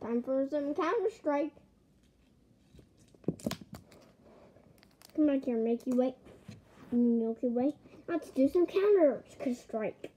Time for some counterstrike. Come back here, Milky Way. Let's do some counterstrike.